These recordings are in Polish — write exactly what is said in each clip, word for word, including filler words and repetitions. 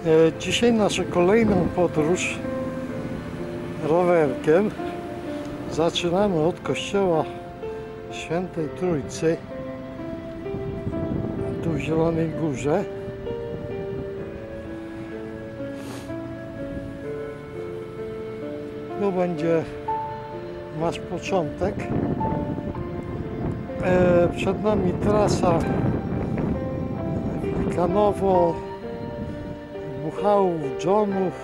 Dzisiaj naszą kolejną podróż rowerkiem zaczynamy od kościoła Świętej Trójcy tu w Zielonej Górze. Tu będzie nasz początek. Przed nami trasa Wilkanowo, Buchałów, Dżonów,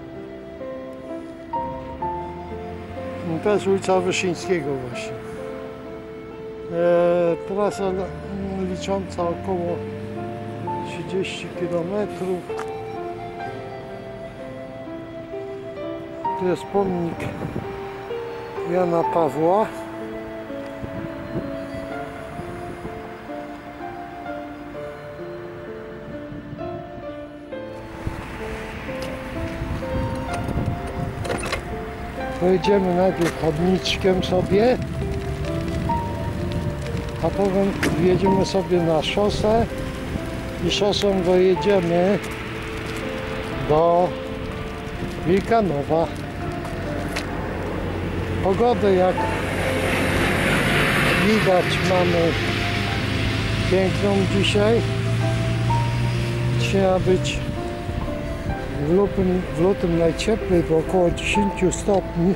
to jest ulica Wyszyńskiego właśnie. E, trasa licząca około trzydzieści kilometrów. Tu jest pomnik Jana Pawła. Pojedziemy najpierw chodniczkiem sobie, a potem wjedziemy sobie na szosę i szosą dojedziemy do Wilkanowa. Pogodę, jak widać, mamy piękną dzisiaj. Trzeba być w lutym, w lutym najcieplej, bo około dziesięć stopni,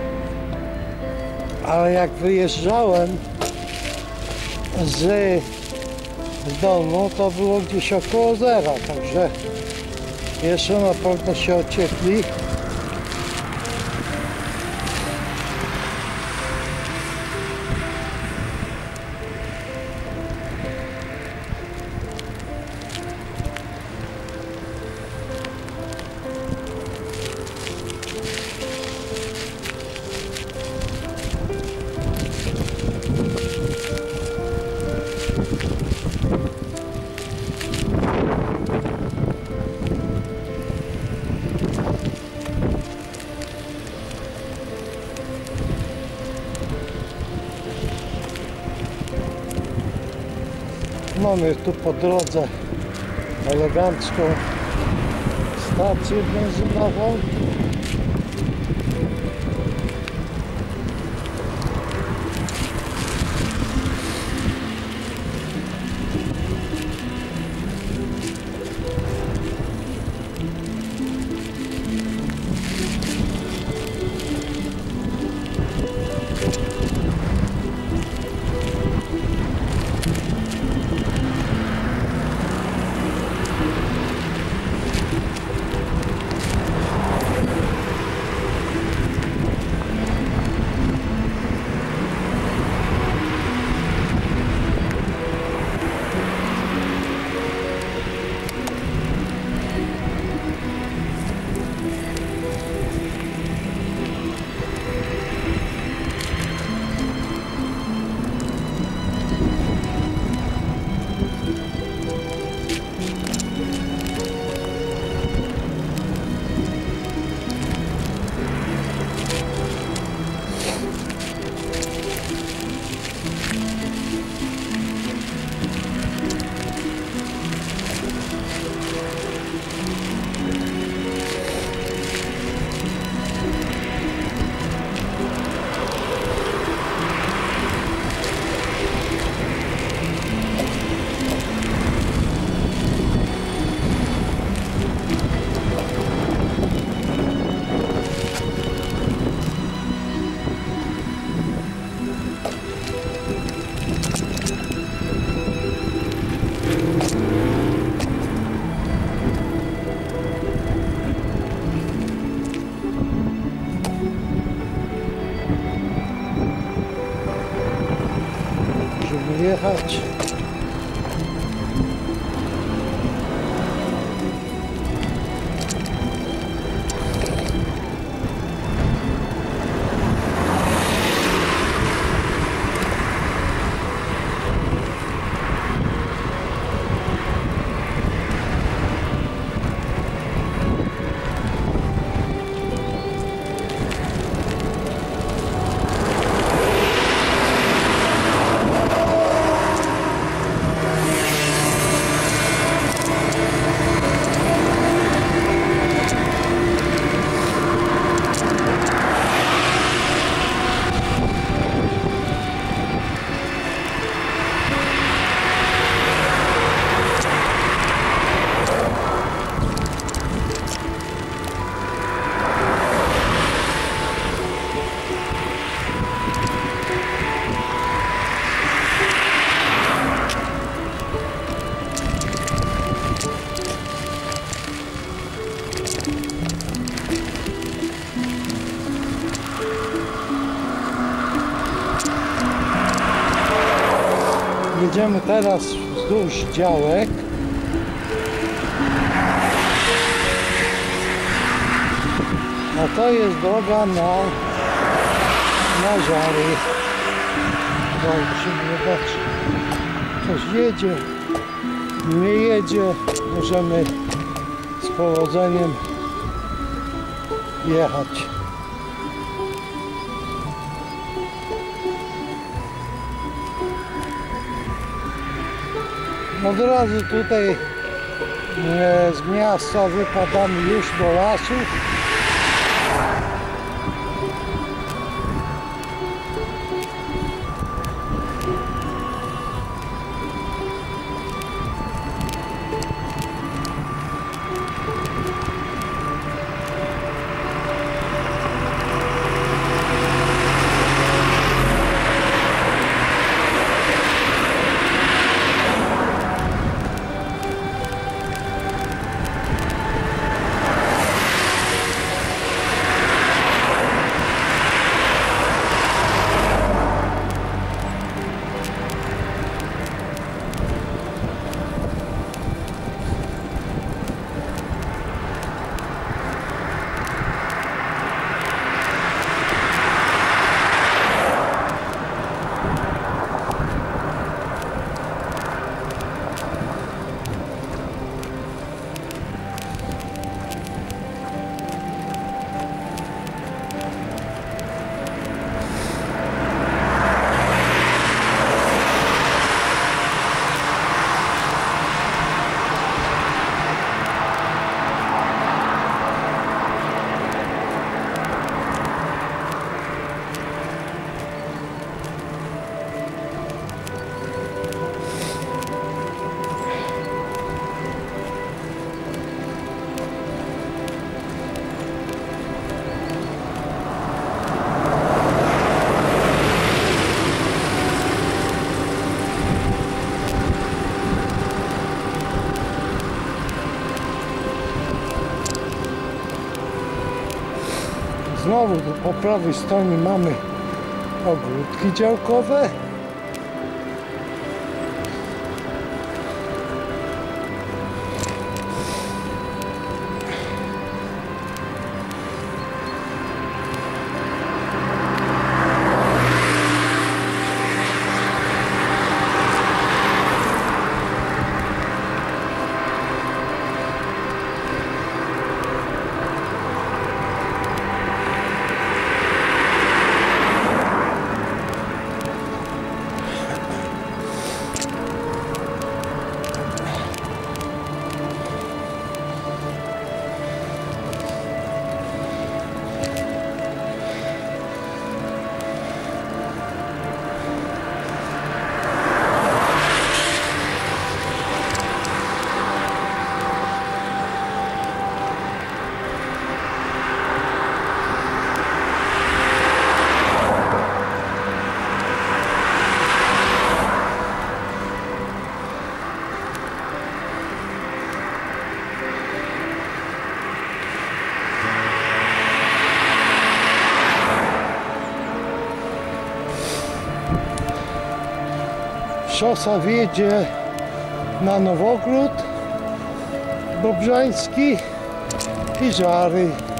ale jak wyjeżdżałem z, z domu, to było gdzieś około zera, także jeszcze na pewno się ociepli. Mamy tu po drodze elegancką stację benzynową. Jechać. Jedziemy teraz wzdłuż działek. A to jest droga na, na Żary. Zobaczymy, zobaczyć. Coś jedzie, nie jedzie. Możemy z powodzeniem jechać. Od razu tutaj e, z miasta wypadamy już do lasu. Znowu po prawej stronie mamy ogródki działkowe. Szosa wjedzie na Nowogród Bobrzański i Żary.